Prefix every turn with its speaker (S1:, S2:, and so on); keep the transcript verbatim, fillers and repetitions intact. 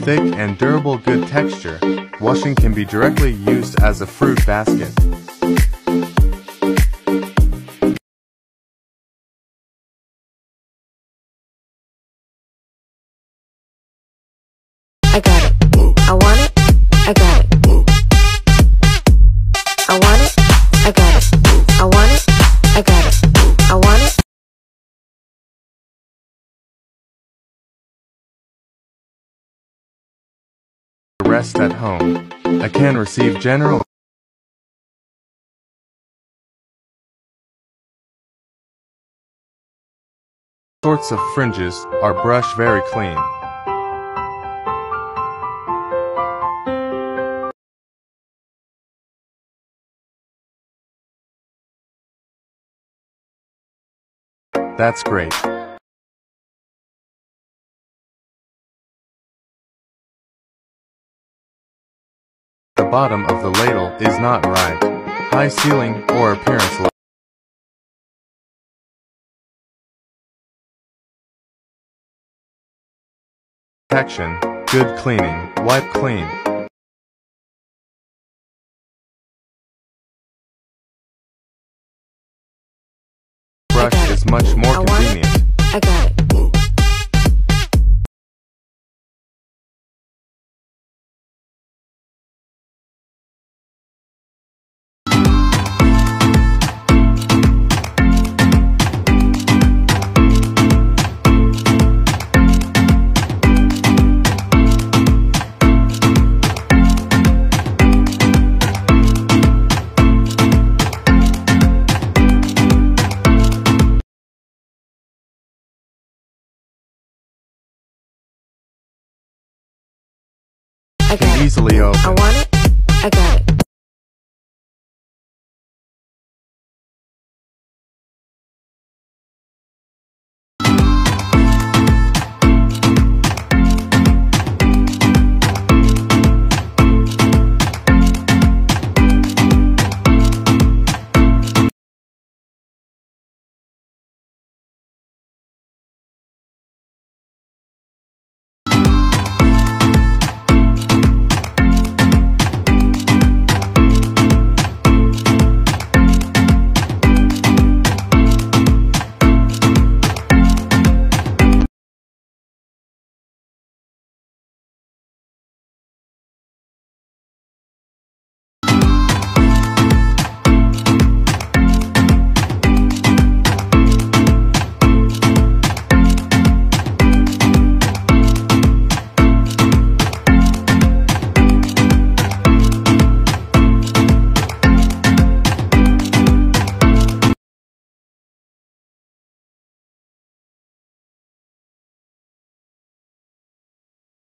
S1: thick and durable, good texture. Washing can be directly used as a fruit basket.
S2: I got it. I want it. I got it. I want it. I got it. I want it. I got it. I want it.
S1: Rest at home. I can receive general sorts of fringes. Are brush very clean. That's great. The bottom of the ladle is not right. High ceiling or appearance low. Protection, good cleaning, wipe clean. Brush is much more convenient.
S2: I got it.
S1: I can easily open.
S2: I want it. I got it.